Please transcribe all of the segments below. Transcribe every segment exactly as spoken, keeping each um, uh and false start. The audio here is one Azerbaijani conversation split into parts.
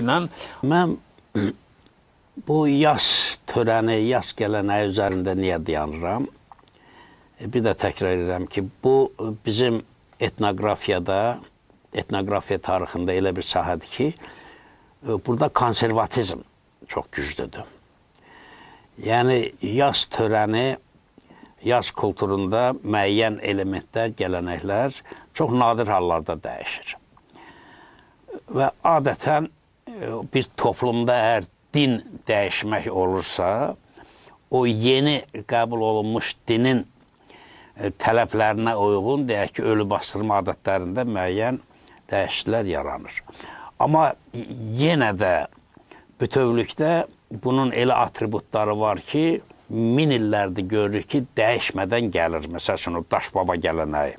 Mən bu yas törəni, yas gələnəyi üzərində niyə dayanıram? Bir də təkrar edirəm ki, bu bizim etnoqrafiyada, etnoqrafiya tarixində elə bir sahədir ki, burada konservatizm çox güclüdür. Yəni, yas törəni, yas kulturunda müəyyən elementlər, gələnəklər çox nadir hallarda dəyişir. Və adətən bir toplumda əgər din dəyişmək olursa, o yeni qəbul olunmuş dinin tələblərinə uyğun, deyək ki, ölü bastırma adətlərində müəyyən dəyişikliklər yaranır. Amma yenə də bütövlükdə bunun elə atributları var ki, min illərdir görürük ki, dəyişmədən gəlir. Məsəl üçün, o daş baba gələnəyi.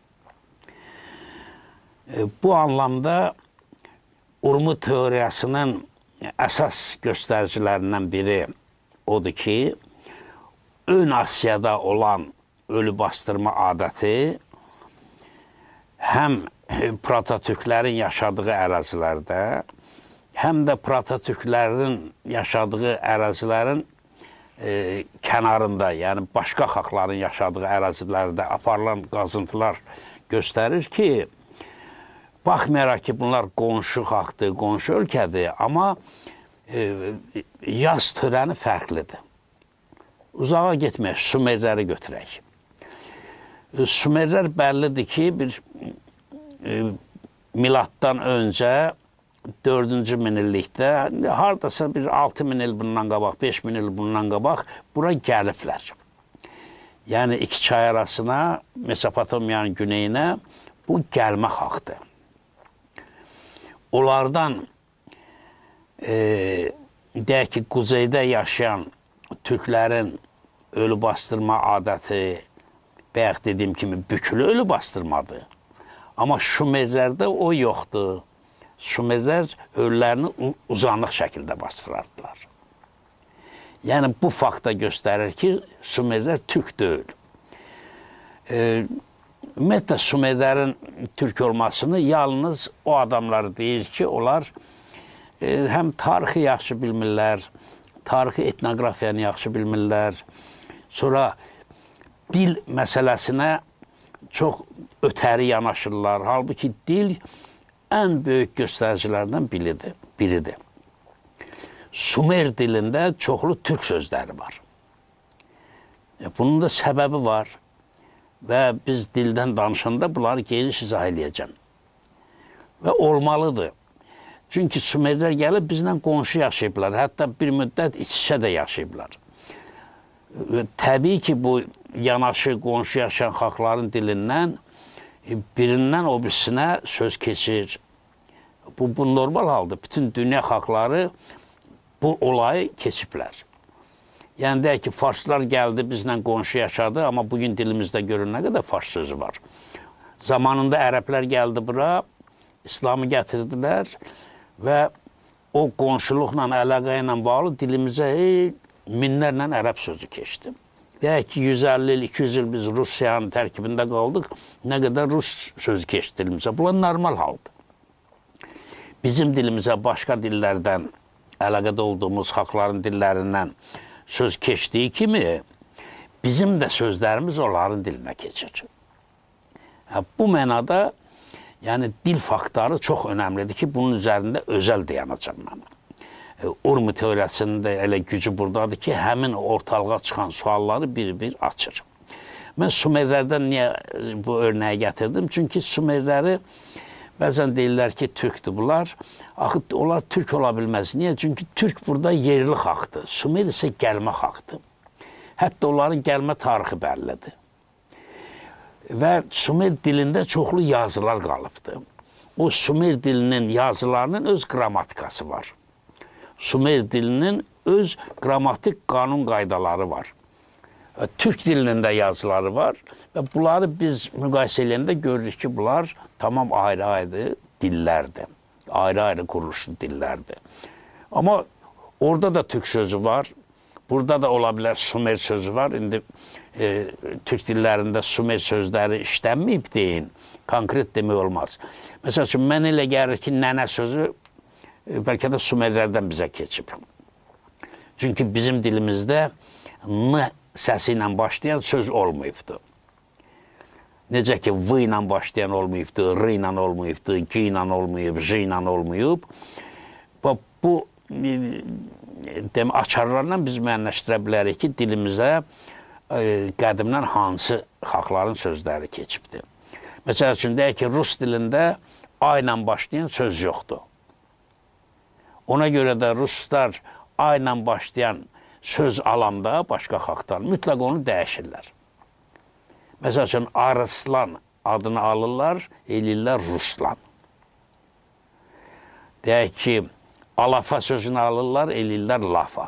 Bu anlamda Urmu teoriyasının əsas göstəricilərindən biri odur ki, ön Asiyada olan ölü bastırma adəti həm Proto-Türklərin yaşadığı ərazilərdə, həm də Proto-Türklərin yaşadığı ərazilərin e, kənarında, yəni başqa xalqların yaşadığı ərazilərdə aparılan qazıntılar göstərir ki, baxmayaraq ki, bunlar qonşu xalqdır, qonşu ölkədir, amma e, yas törəni fərqlidir. Uzağa getməyək, Sumerləri götürək. Sumerlər bəllidir ki, bir e, miladdan öncə dördüncü minillikdə, haradasa bir altı min il bundan qabaq, beş min il bundan qabaq bura gəliblər. Yəni, iki çay arasına, Mesopotamiyanın güneyinə bu gəlmə xalqdır. Onlardan e, deyək ki, quzeydə yaşayan türklərin ölü bastırma adəti bayaq dediyim kimi bükülü ölü bastırmadır. Amma Şumerlərdə o yoxdur. Şumerlər ölülərini uzanıq şəkildə bastırardılar. Yəni, bu fakta göstərir ki, Şumerlər türk deyil. E, Ümumiyyətlə, Sumerlərin türk olmasını yalnız o adamlar deyir ki, onlar e, həm tarixi yaxşı bilmirlər, tarixi etnoqrafiyanı yaxşı bilmirlər, sonra dil məsələsinə çox ötəri yanaşırlar. Halbuki dil ən böyük göstəricilərdən biridir. biridir. Sumer dilində çoxlu türk sözləri var. E, bunun da səbəbi var. Və biz dildən danışanda bunları geniş izah edəcəm. Və olmalıdır. Çünki Sumerlər gəlib bizlə qonşu yaşayıblar. Hətta bir müddət iç-içə də yaşayıblar. Və təbii ki, bu yanaşı, qonşu yaşayan xalqların dilindən birindən o birisinə söz keçir. Bu, bu normal haldır. Bütün dünya xalqları bu olayı keçiblər. Yəni, deyək ki, farslar gəldi, bizlə qonşu yaşadı, amma bugün dilimizdə görün nə qədər fars sözü var. Zamanında ərəblər gəldi bura, İslamı gətirdilər və o qonşuluqla, əlaqə ilə bağlı dilimizə hey, minlərlə ərəb sözü keçdi. Deyək ki, yüz əlli il, iki yüz il biz Rusiyanın tərkibində qaldıq, nə qədər rus sözü keçdi dilimizə. Bunlar normal haldır. Bizim dilimizə başqa dillərdən, əlaqədə olduğumuz xalqların dillərindən söz keçdiyi kimi, bizim də sözlərimiz onların dilinə keçir. Bu mənada, yəni dil faktoru çox önəmlidir ki, bunun üzərində özəl dayanacam mən. Urmu teoriyasının da elə gücü buradadır ki, həmin ortalığa çıxan sualları bir-bir açır. Mən Sumerlərdən niyə bu örnəyi gətirdim? Çünki Sumerləri bəzən deyirlər ki, türkdür bunlar. Axı, onlar türk ola bilməz. Niyə? Çünki türk burada yerli xalqdır. Sumer isə gəlmə xalqdır. Hətta onların gəlmə tarixi bəllidir. Və Sumer dilində çoxlu yazılar qalıbdır. O Sumer dilinin yazılarının öz qrammatikası var. Sumer dilinin öz qrammatik qanun qaydaları var. Türk dilinin də yazıları var və bunları biz müqayisə edəndə görürük ki, bunlar tamam ayrı-ayrı dillərdir. Ayrı-ayrı quruluşlu dillərdir. Amma orada da türk sözü var. Burada da ola bilər Sumer sözü var. İndi e, türk dillərində Sumer sözləri işlənməyib deyin. Konkret demək olmaz. Məsəl üçün, mən elə gəlir ki, nənə sözü bəlkə də Sumerlərdən bizə keçib. Çünki bizim dilimizdə n səsi ilə başlayan söz olmayıbdır. Necə ki, v ilə başlayan olmayıbdır, r ilə olmayıbdır, g ilə olmayıb, j ilə olmayıb. Bu açarlarla biz müəyyənləşdirə bilərik ki, dilimizə qədimdən hansı xalqların sözləri keçibdir. Məsəl üçün, deyək ki, rus dilində a ilə başlayan söz yoxdur. Ona görə də ruslar a ilə başlayan söz alanda başqa xalqdan mütləq onu dəyişirlər. Məsəl üçün, Arslan adını alırlar, eləyirlər Ruslan. Deyək ki, Alafa sözünü alırlar, eləyirlər Lafa.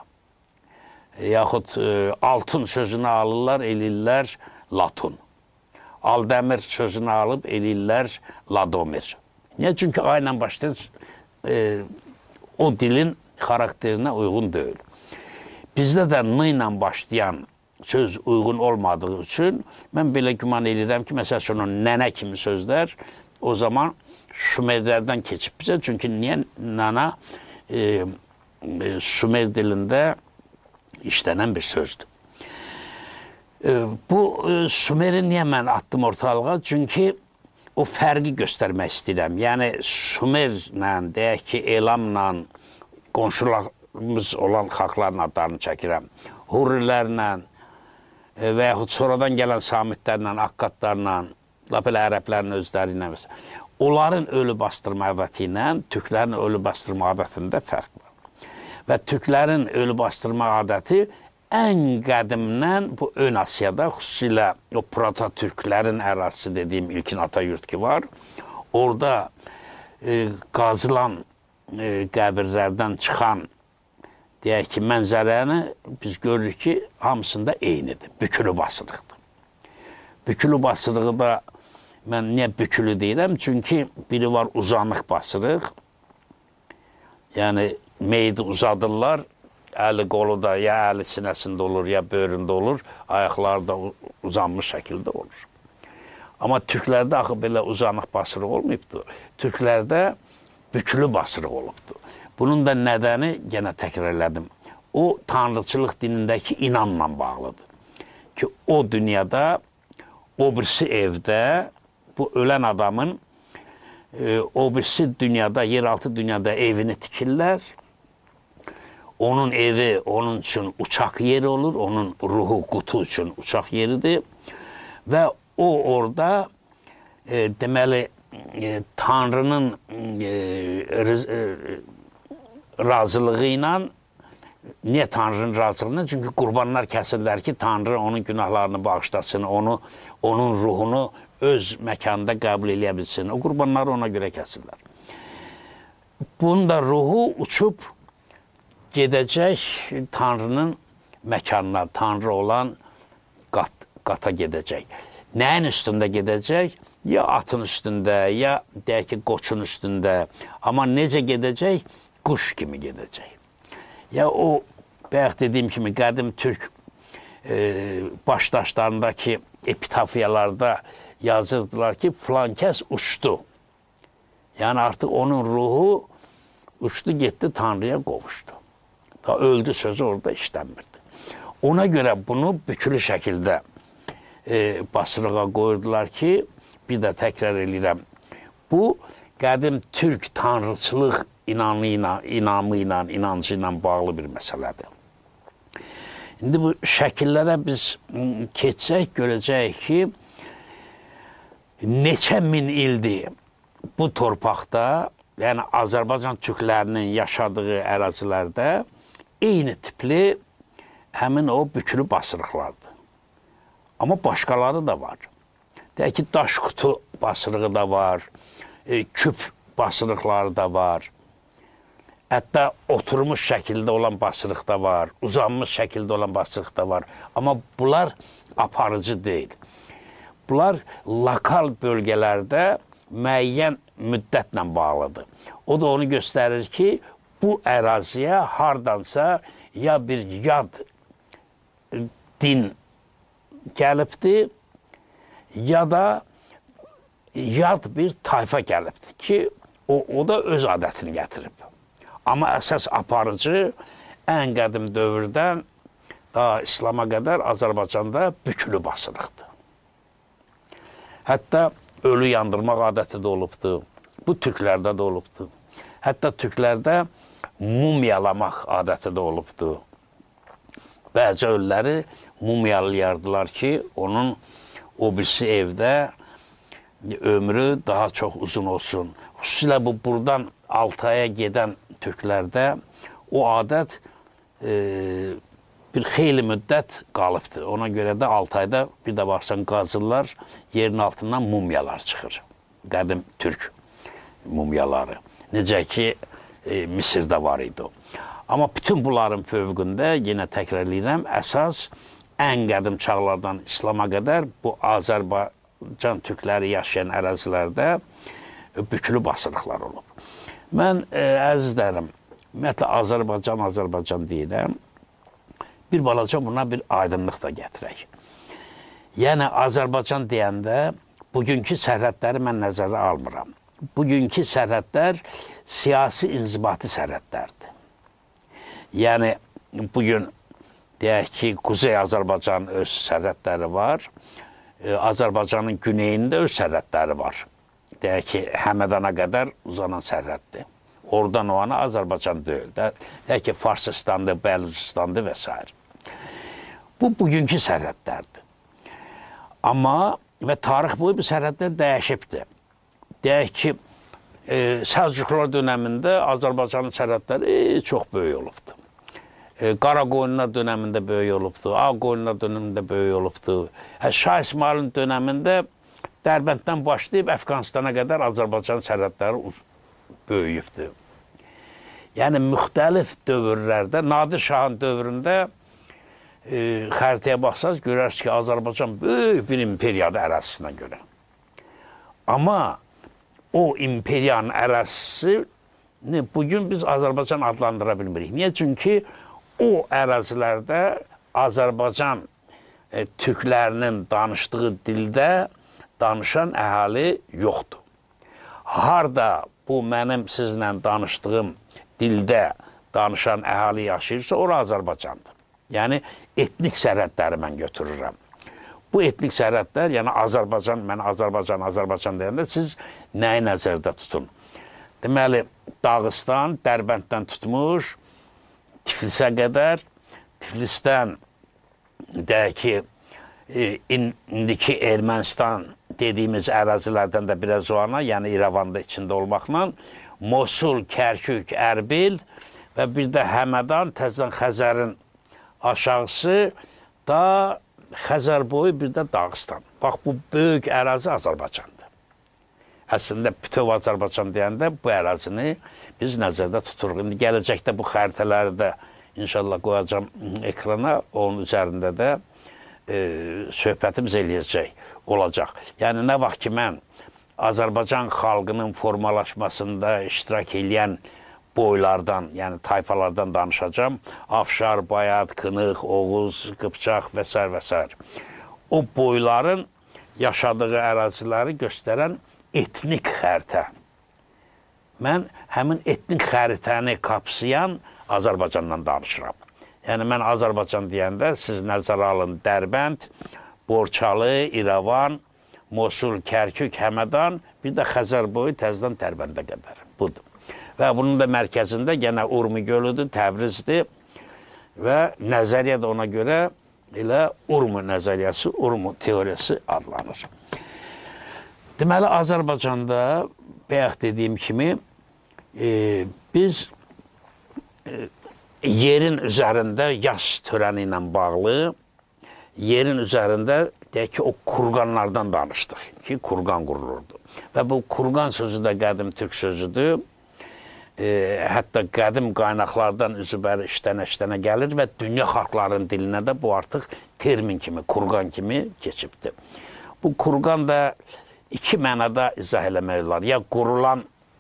Yaxud altın sözünü alırlar, eləyirlər Latun. Aldəmir sözünü alıb, eləyirlər Ladomir. Niyə? Çünki a ilə başlayan e, o dilin xarakterinə uyğun deyil. Bizdə də n ilə başlayan söz uyğun olmadığı üçün mən belə güman edirəm ki, məsəl üçün nənə kimi sözlər o zaman Şumerlərdən keçib bizə. Çünki niyə nənə e, e, Şumer dilində işlənən bir sözdür. E, bu e, Sumeri niyə mən atdım ortalığa? Çünki o fərqi göstərmək istəyirəm. Yəni Sumerlə, deyək ki, Elamla qonşularımız olan xalqların adlarını çəkirəm. Hurrilərlə e, və yaxud sonradan gələn Samitlərlə, Akkadlarla, lap elə ərəblərin özləri ilə. Onların ölü bastırma adəti ilə türklərin ölü bastırma adətində fərq var. Və türklərin ölü bastırma adəti ən qədimdən bu Ön Asiyada, xüsusilə o proto-türklərin ərazisi dediyim ilkin Atayurt ki var, orada e, qazılan e, qəbirlərdən çıxan, deyək ki, mənzərəni biz görürük ki, hamısında eynidir, bükülü basırıqdır. Bükülü basırığı da mən niyə bükülü deyirəm? Çünki biri var uzanıq basırıq, yəni meyidi uzadırlar, əli qolu da ya əli sinəsində olur, ya böyründə olur, ayaqları da uzanmış şəkildə olur. Amma türklərdə axı belə uzanıq basırıq olmayıbdır. Türklərdə bükülü basırıq olubdur. Bunun da nədəni, yenə təkrar elədim, o tanrıçılıq dinindəki inanla bağlıdır. Ki o dünyada, o birisi evdə, bu ölən adamın e, o birisi dünyada, yeraltı dünyada evini tikirlər. Onun evi onun üçün uçaq yeri olur, onun ruhu qutu üçün uçaq yeridir. Və o orada e, deməli e, Tanrının e, e, razılığı ilə, niyə Tanrının razılığı ilə? Çünki qurbanlar kəsirlər ki, Tanrı onun günahlarını bağışlasın, onu, onun ruhunu öz məkanında qəbul eləyə bilsin. O qurbanları ona görə kəsirlər. Bunun da ruhu uçub gedəcək Tanrının məkanına, Tanrı olan qat, qata gedəcək. Nəyin üstündə gedəcək? Ya atın üstündə, ya deyək ki, qoçun üstündə. Amma necə gedəcək? Quş kimi gedəcək. Ya o, bayaq dediyim kimi, qədim türk e, başdaşlarındakı epitafiyalarda yazırdılar ki, filan kəs uçdu. Yəni artıq onun ruhu uçdu, getdi, Tanrıya qovuşdu. Da öldü sözü orada işlənmirdi. Ona görə bunu bükülü şəkildə e, basırığa qoyurdular ki, bir də təkrar edirəm, bu qədim türk tanrıçılıq inanı ilə, inamı ilə, inancı ilə bağlı bir məsələdir. İndi bu şəkillərə biz keçsək, görəcəyik ki, neçə min ildir bu torpaqda, yəni Azərbaycan türklərinin yaşadığı ərazilərdə eyni tipli həmin o bükülü basırıqlardır. Amma başqaları da var. Deyək ki, daş qutu basırığı da var, e, küp basırıqları da var. Hətta oturmuş şəkildə olan basırıq da var, uzanmış şəkildə olan basırıq da var. Amma bunlar aparıcı deyil. Bunlar lokal bölgələrdə müəyyən müddətlə bağlıdır. O da onu göstərir ki, bu əraziyə hardansa ya bir yad din gəlibdir, ya da yad bir tayfa gəlibdir ki, o, o da öz adətini gətirib. Amma əsas aparıcı ən qədim dövrdən daha İslama qədər Azərbaycanda bükülü basırıqdır. Hətta ölü yandırmaq adəti də olubdur. Bu türklərdə də olubdur. Hətta türklərdə mumyalamaq adəti də olubdur. Bəzi ölüləri mumyalayardılar ki, onun o birisi evdə ömrü daha çox uzun olsun. Xüsusilə bu buradan Altaya gedən türklərdə o adət e, bir xeyli müddət qalıbdır. Ona görə də Altayda bir də varsan qazırlar, yerin altından mumyalar çıxır. Qədim türk mumyaları. Necə ki, e, Misirdə var idi o. Amma bütün bunların fövqündə, yenə təkrarlayıram, əsas ən qədim çağlardan İslama qədər bu Azərbaycan türkləri yaşayan ərazilərdə bükülü basırıqlar olub. Mən e, əzizlərim, ümumiyyətlə Azərbaycan, Azərbaycan deyirəm, bir balaca buna bir aydınlıq da gətirək. Yəni, Azərbaycan deyəndə bugünkü sərhədləri mən nəzərə almıram. Bugünkü sərhədlər siyasi inzibati sərhədlərdir. Yəni, bugün deyək ki, Kuzey Azərbaycanın öz sərhədləri var, Azərbaycanın güneyində öz sərhədləri var. Deyək ki, Həmədana qədər uzanan sərhəddir. Oradan o ana Azərbaycan deyil. Deyək ki, Farsıstandır, Bəlucistandır və s. Bu, bugünkü sərhədlərdir. Amma və tarix boyu bu sərhədlər dəyişibdir. Deyək ki, e, Səlcuqlar dönəmində Azərbaycanın sərhədləri çox böyük olubdur. E, Qaraqoyunlar dönəmində böyük olubdur, Ağqoyunlar dönəmində böyük olubdur. Hə, Şah İsmailin dönəmində Dərbənddən başlayıb Əfqanistana qədər Azərbaycan sərhədləri böyüyübdür. Yəni, müxtəlif dövrlərdə, Nadir Şahın dövründə e, xəritəyə baxsaq, görərsiniz ki, Azərbaycan böyük bir imperiyadır ərazisinə görə. Amma o imperiyanın ərazisini bugün biz Azərbaycan adlandıra bilmirik. Niyə? Çünki o ərazilərdə Azərbaycan e, türklərinin danışdığı dildə danışan əhali yoxdur. Harda bu mənim sizlə danışdığım dildə danışan əhali yaşayırsa, ora Azərbaycandır. Yəni, etnik sərhədləri mən götürürəm. Bu etnik sərhədlər, yəni Azərbaycan, mən Azərbaycan, Azərbaycan deyəndə siz nəyi nəzərdə tutun? Deməli, Dağıstan, Dərbənddən tutmuş, Tiflisə qədər, Tiflisdən, deyək ki, indiki Ermənistan dediyimiz ərazilərdən də biraz o ana, yəni İrəvanda içində olmaqla, Mosul, Kərkük, Ərbil və bir də Həmədan, təzədən Xəzərin aşağısı da Xəzər boyu, bir də Dağıstan. Bax, bu böyük ərazi Azərbaycandır. Əslində, bütöv Azərbaycan deyəndə bu ərazini biz nəzərdə tuturuq. İndi gələcəkdə bu xəritələri də inşallah qoyacam ekrana, onun üzərində də e, söhbətimiz eləyəcək, olacaq. Yəni, nə vaxt ki, mən Azərbaycan xalqının formalaşmasında iştirak edən boylardan, yəni tayfalardan danışacağım. Afşar, Bayat, Kınıq, Oğuz, Qıpçaq və s. və s. O boyların yaşadığı əraziləri göstərən etnik xəritə. Mən həmin etnik xəritəni qapsayan Azərbaycandan danışıram. Yəni, mən Azərbaycan deyəndə siz nəzərə alın Dərbənd, Borçalı, İrəvan, Mosul, Kərkük, Həmədan, bir də Xəzər boyu təzədən Dərbəndə qədər. Budur. Və bunun da mərkəzində yenə Urmi gölüdür, Təbrizdir və nəzəriyyə də ona görə elə Urmi nəzəriyyəsi, Urmi teoriyası adlanır. Deməli, Azərbaycanda bayaq dediyim kimi e, biz e, yerin üzərində yas törəni ilə bağlı, yerin üzərində deyək ki, o kurqanlardan danışdıq ki, kurqan qurulurdu. Və bu kurqan sözü də qədim türk sözüdür. E, hətta qədim qaynaqlardan üzübəri işlənə-işlənə gəlir və dünya xalqların dilinə də bu artıq termin kimi, kurqan kimi keçibdir. Bu kurqan da iki mənada izah eləmək olar. Ya qurulan,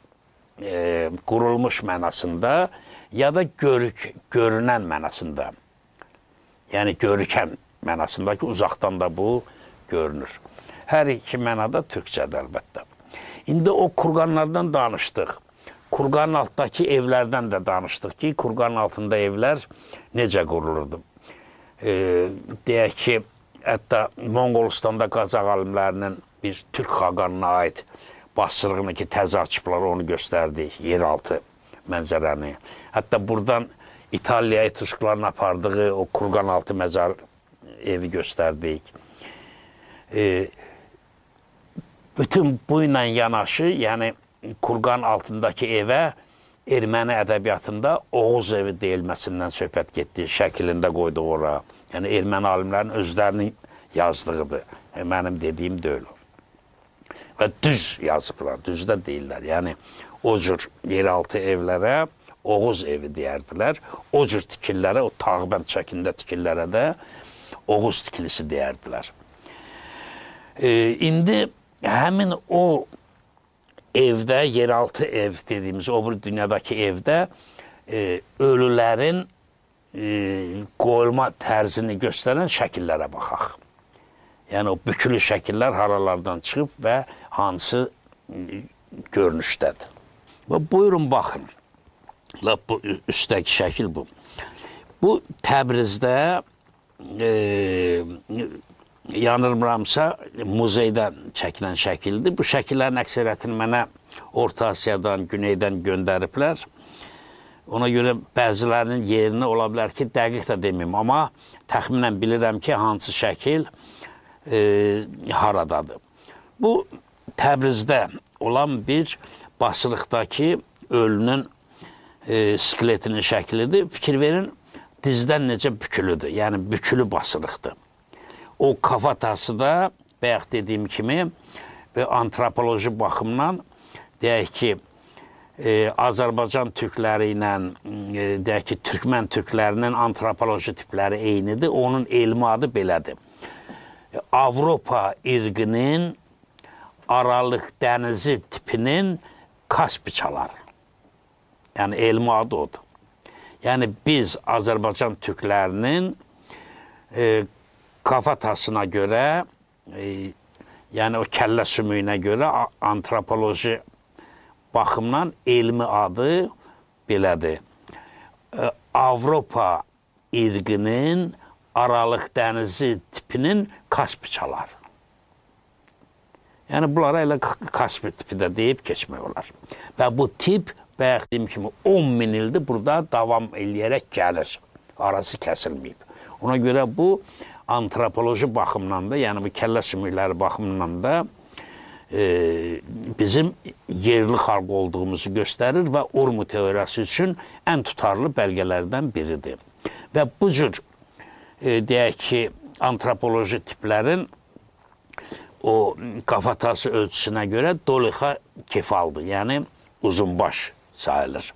e, qurulmuş mənasında, ya da görük, görünən mənasında. Yəni, görükən mənasında ki, uzaqdan da bu görünür. Hər iki mənada türkçədir əlbəttə. İndi o kurqanlardan danışdıq. Kurqanın altındakı evlərdən də danışdıq ki, Kurqanın altında evlər necə qurulurdu? E, deyək ki, hətta Monqolistanda Qazaq alimlərinin bir Türk xaqanına aid basırığını ki, təzə açıblar, onu göstərdik, yeraltı mənzərəni. Hətta buradan İtaliyaya Türklərin apardığı o Kurqan altı məzar evi göstərdik. E, bütün bu ilə yanaşı, yəni Kurqan altındakı evə erməni ədəbiyyatında Oğuz evi deyilməsindən söhbət getdi, şəklində qoyduq ora. Yəni erməni alimlərin özlərinin yazdığıdır. E, mənim dediyim deyil o. Və düz yazıblar, düz də deyirlər. Yəni o cür yeraltı evlərə Oğuz evi deyərdilər. O cür tikillərə, o tağbənd şəklində tikillərə də Oğuz tikilisi deyərdilər. E, indi həmin o evdə, yeraltı ev dediyimiz o bir dünyadakı evdə e, ölülərin e, qoyulma tərzini göstərən şəkillərə baxaq. Yəni o bükülü şəkillər haralardan çıxıb və hansı e, görünüşdədir. Və buyurun baxın. Bu üstdəki şəkil bu. Bu Təbrizdə e, yanılmıramsa muzeydən çəkilən şəkildir. Bu şəkillərin əksəriyyətini mənə Orta Asiyadan, Güneydən göndəriblər. Ona görə bəzilərinin yerini ola bilər ki, dəqiq də deməyim, amma təxminən bilirəm ki, hansı şəkil e, haradadır. Bu Təbrizdə olan bir basırıqdakı ölünün e, skeletinin şəklidir. Fikir verin, dizdən necə bükülüdür, yəni bükülü basırıqdır. O kafatası da, bayaq dediyim kimi, və antropoloji baxımdan, deyək ki, e, Azərbaycan türkləri ilə, e, deyək ki, Türkmən türklərinin antropoloji tipləri eynidir. Onun elmi adı belədir. Avropa irqinin Aralıq dənizi tipinin Kaspiçaları. Yəni, elmi adı odur. Yəni, biz Azərbaycan türklərinin e, kafatasına görə, e, yəni o kəllə sümüyünə görə antropoloji baxımdan elmi adı belədir. E, Avropa irqinin Aralıq dənizi tipinin Kaspiçaları. Yəni, bunlara elə Kaspi tipi də deyib keçmək olar. Və bu tip, bayaq deyim kimi, on min ildir burada davam eləyərək gəlir. Arası kəsilməyib. Ona görə bu, antropoloji baxımdan da, yəni bu kəllə sümükləri baxımdan da e, bizim yerli xalq olduğumuzu göstərir və Urmu teoriyası üçün ən tutarlı bəlgələrdən biridir. Və bu cür, e, deyək ki, antropoloji tiplərin o kafatası ölçüsünə görə dolixa kefaldır, yəni uzunbaş sayılır.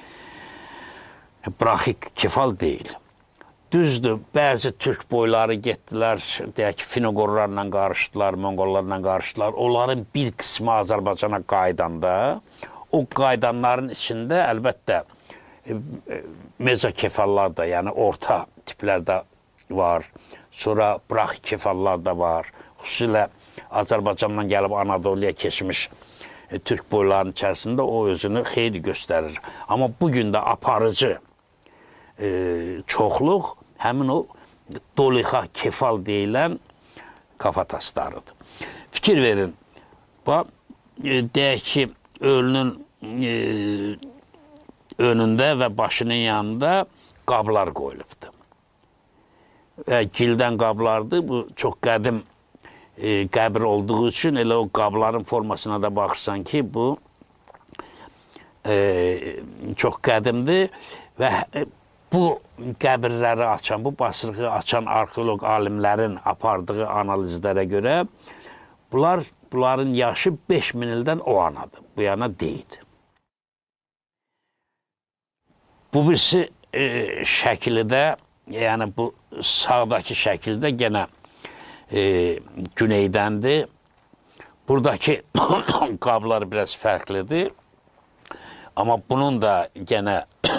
Braxik kefal deyil. Düzdür, bəzi türk boyları getdilər, deyək ki, Finoqorlarla qarışdılar, Monqollarla qarışdılar. Onların bir qismi Azərbaycana qaydanda, o qaydanların içində əlbəttə e, e, mezokefallar da, yəni orta tiplər də var. Sonra braxik kefallar da var. Xüsusilə Azərbaycandan gəlib Anadoluya keçmiş e, türk boylarının içərisində o özünü xeyli göstərir. Amma bugün də aparıcı e, çoxluq həmin o dolixa kefal deyilən kafataslarıdır. Fikir verin, bax, e, deyək ki, ölünün e, önündə və başının yanında qablar qoyulubdur. Və gildən qablardır, bu çox qədim E, qəbir olduğu üçün elə o qabların formasına da baxırsan ki, bu e, çox qədimdir və bu qəbirləri açan, bu basırığı açan arxeoloq alimlərin apardığı analizlərə görə bunlar, bunların yaşı beş min ildən o anadır, bu yana deyil. Bu birisi e, şəkildə, yəni bu sağdakı şəkildə gənə E, güneydəndir. Buradakı qablar biraz fərqlidir. Amma bunun da gənə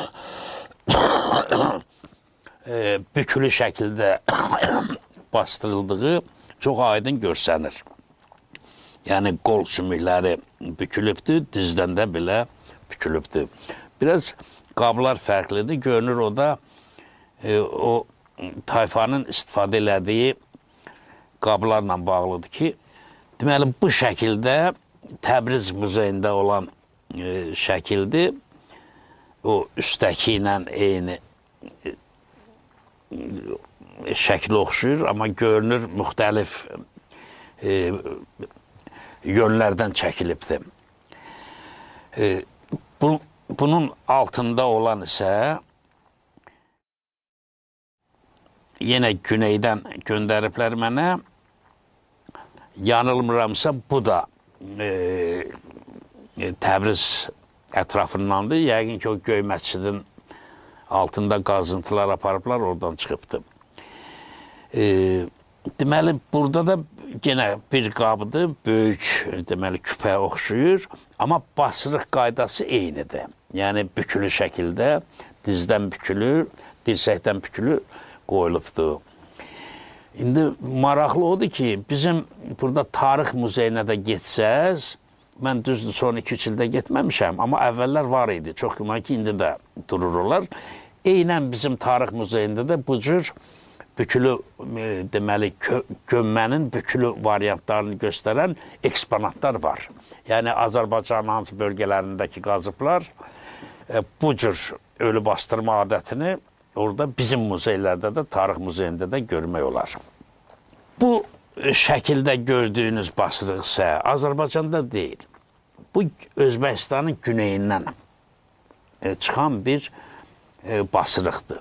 e, bükülü şəkildə bastırıldığı çox aydın görsənir. Yəni qol sümükləri bükülübdür, dizdən də belə bükülübdür. Biraz qablar fərqlidir. Görünür o da e, o tayfanın istifadə elədiyi qablarla bağlıdır ki, deməli bu şəkildə Təbriz muzeyində olan e, şəkildir. O üstəki ilə eyni e, şəkli oxşuyur, amma görünür müxtəlif e, yönlərdən çəkilibdir. E, bu, bunun altında olan isə yenə güneydən göndəriblər mənə. Yanılmıramsa bu da e, e, Təbriz ətrafındandır. Yəqin ki, o Göy məscidin altında qazıntılar aparıblar, oradan çıxıbdır. E, deməli, burada da yenə bir qabıdır, böyük deməli, küpəyə oxşuyur, amma basırıq qaydası eynidir. Yəni, bükülü şəkildə dizdən bükülür, dirsəkdən bükülür, qoyulubdur. İndi maraqlı odur ki, bizim burada tarix muzeyinə də getsəz, mən düzdür son iki üç ildə getməmişəm, amma əvvəllər var idi. Çox güman ki, indi də dururlar. Eynən bizim tarix muzeyində də bu cür bükülü, e, deməli, gömmənin bükülü variantlarını göstərən eksponatlar var. Yəni, Azərbaycanın hansı bölgələrindəki qazıblar e, bu cür ölü bastırma adətini orada bizim muzeylərdə də, tarix muzeyində də görmək olar. Bu şəkildə gördüyünüz basırıq isə Azərbaycanda deyil. Bu Özbəkistanın güneyindən çıxan bir basırıqdır.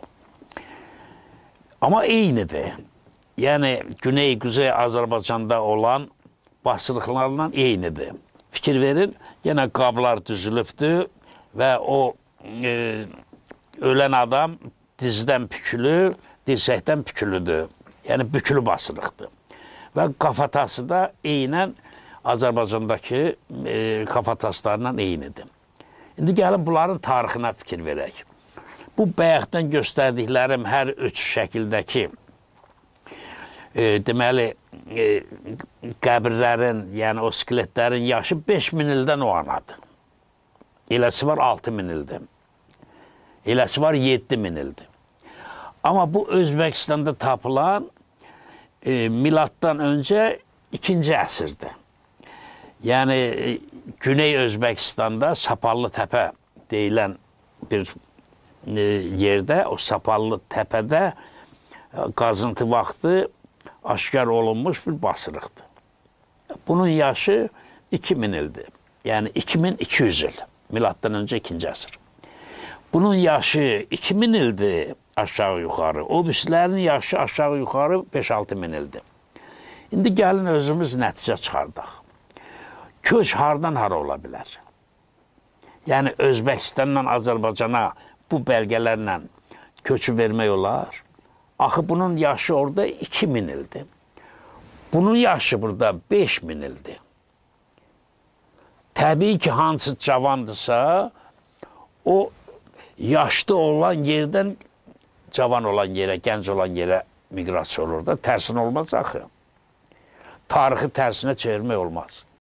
Amma eynidir. Yəni, Güney-Quzey Azərbaycanda olan basırıqlarla eynidir. Fikir verin, yenə qablar düzülübdür və o e, ölən adam dizdən bükülü, dirsəkdən bükülüdür. Yəni, bükülü basırıqdır. Və qafatası da eynən Azərbaycandakı e, qafataslarla eynidir. İndi gəlin bunların tarixinə fikir verək. Bu bayaqdan göstərdiklərim hər üç şəkildəki e, deməli e, qəbirlərin, yəni o skeletlərin yaşı beş min ildən o anadır. Eləsi var altı min ildir. Eləsi var yeddi min ildir. Amma bu Özbəkistanda tapılan e, miladdan öncə ikinci əsrdir. Yəni, e, Güney Özbəkistanda Sapallı təpə deyilən bir e, yerdə, o Sapallı təpədə e, qazıntı vaxtı aşkar olunmuş bir basırıqdır. Bunun yaşı iki min ildir. Yəni, iki min iki yüz il. Miladdan öncə ikinci əsr. Bunun yaşı iki min ildir aşağı yuxarı. O birisilərin yaşı aşağı yuxarı beş altı min ildir. İndi gəlin özümüz nəticə çıxardaq. Köç hardan hara ola bilər? Yəni Özbəkistandan Azərbaycana bu bəlgələrlə köçü vermək olar. Axı bunun yaşı orada iki min ildir. Bunun yaşı burada beş min ildir. Təbii ki, hansı cavandırsa, o yaşlı olan yerdən cavan olan yerə, gənc olan yerə miqrasiya olur da, tərsin olmaz axı. Tarixi tərsinə çevirmək olmaz.